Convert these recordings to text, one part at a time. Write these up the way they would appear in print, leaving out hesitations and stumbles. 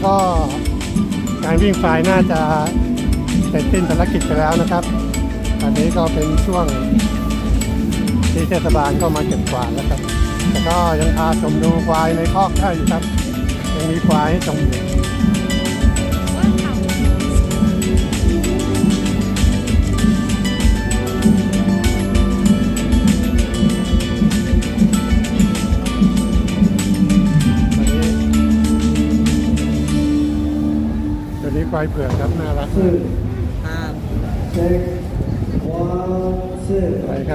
ก็การวิ่งไฟน่าจะเสร็จสิ้นภารกิจไปแล้วนะครับอันนี้ก็เป็นช่วงที่เทศบาลก็มาเก็บกวาดแล้วครับแต่ก็ยังพาชมดูควายในคอกได้อยู่ครับยังมีควายให้ชมอยู่ควายเผือกครับน่ารักไปครับ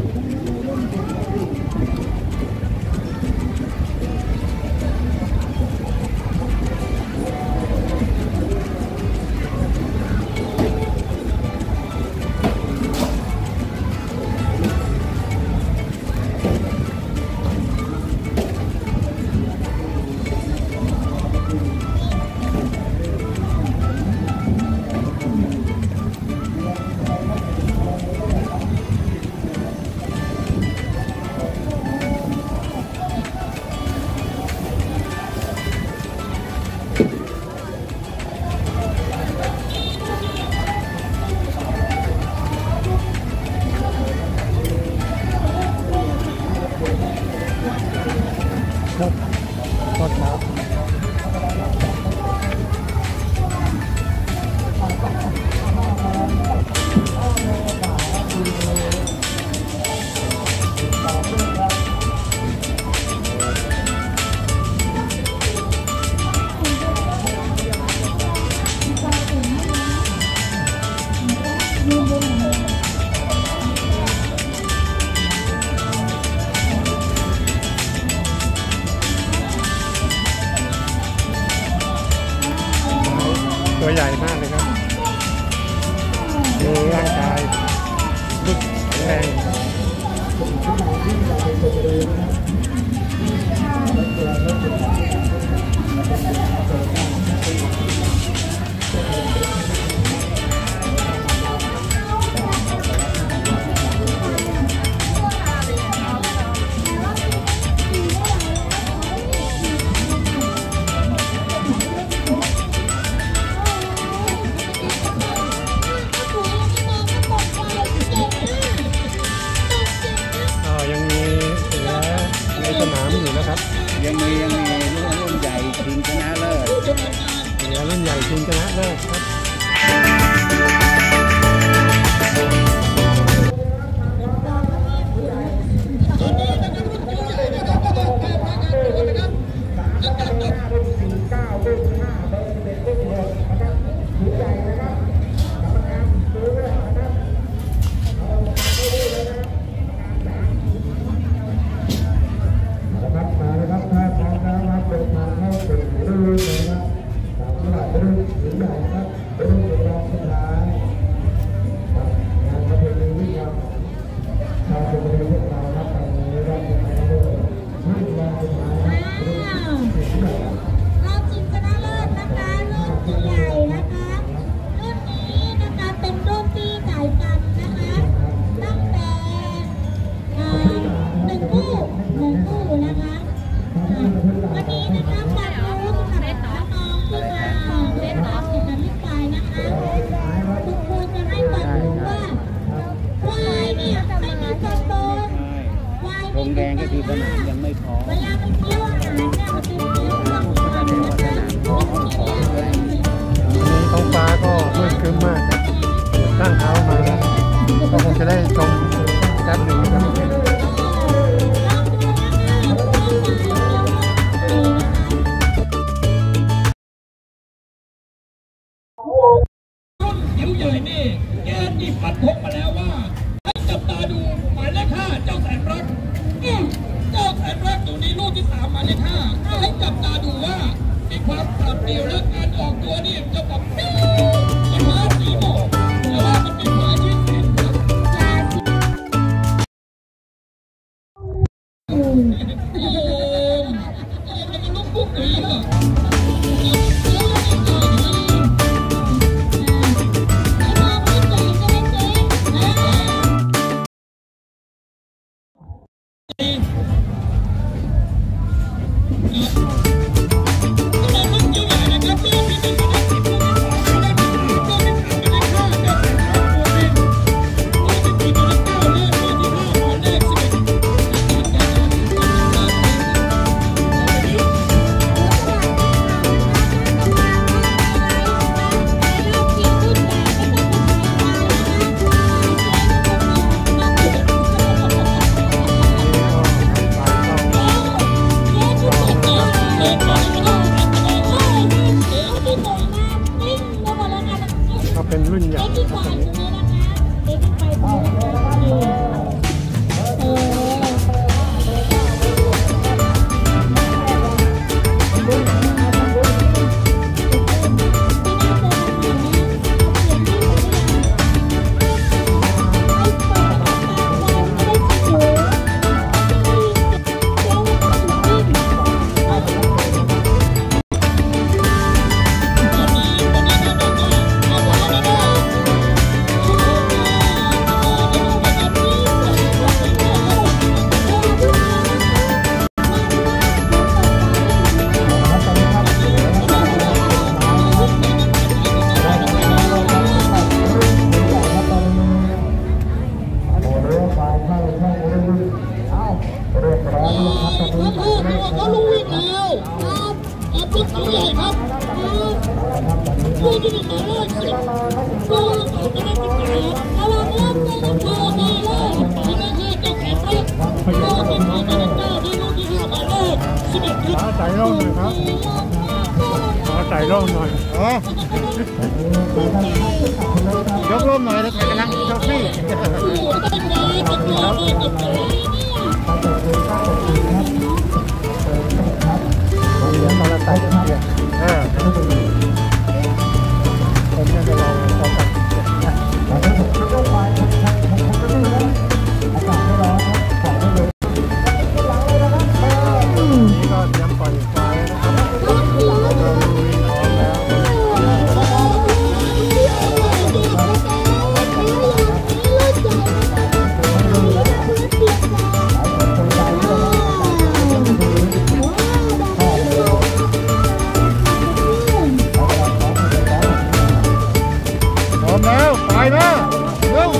ตัวใหญ่มากเลยครับดูร่างกายบึกแรงยังมีรุ่นใหญ่ชิงชนะเลิศรุ่นใหญ่ชิงชนะเลิศครับธงแดงก็คือสนามยังไม่พอท้องฟ้าก็มืดครึ้มมากครับตั้งเท้ามาแล้วก็คงจะได้ชมการหนึ่งครับยิ้วใหญ่นี่แกนี่ปัดพกมาแล้วว่าให้จับตาดูหมายเลข 5เจ้าแสนรักเจ้าแสนรักตัวนี้ลูกที่ 3หมายเลข 5ให้จับตาดูว่ามีความปรับเปลี่ยนและการออกตัวนี่จะแบบมันมาสีหมอกแต่ว่ามันเป็นมืออาชีพเองครับโอ้แล้วมันลูกปุ๊บอย่างนี้เหรอขนาดลูกเยอะใหญ่นะครับที่ควายตรงนี้นะคะเด็กไปตรงเขาลุยแล้วครับรถเขาใหญ่ครับผู้ที่มีหมายเลข10ผู้ที่มีหมายเลข18ระวังรถตัวเธอดีเลยหมายเลข5เจ้าแขกรักผู้เป็นหมายเลข9ที่ลูกที่5หมายเลข11ครับใส่ร่มหน่อยครับใส่ร่มหน่อยยกร่มหน่อยแล้วใครกำลังเซลฟี่เดี๋ยวเราใส่เกียร์ผมจะลองเอาตัดนี่ก็เตรียมปล่อยไฟนะครับเราลุยพร้อมแล้วไปนะเร็ว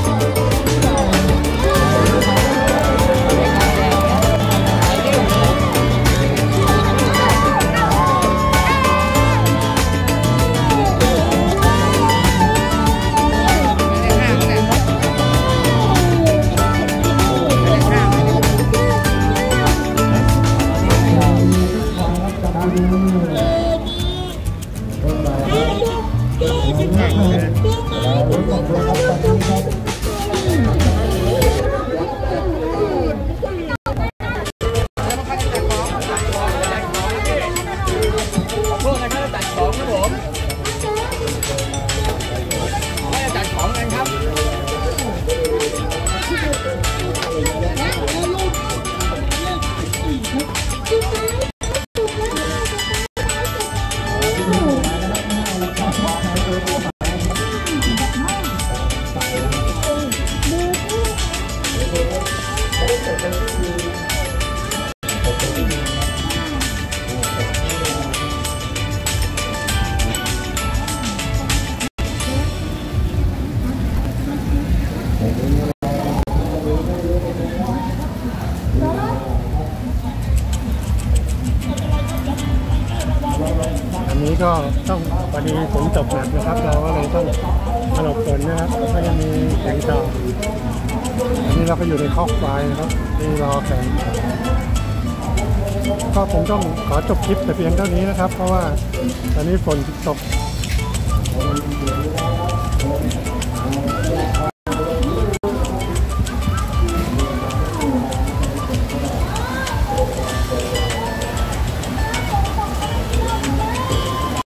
นี้ก็ต้องพอดีฝนตกหนักนะครับเราก็เลยต้องมาหลบฝนนะครับก็จะมีแข่งต่ออันนี้เราก็อยู่ในคอกควายนะครับที่รอแข่งก็ผมต้องขอจบคลิปแต่เพียงเท่านี้นะครับเพราะว่าตอนนี้ฝนตก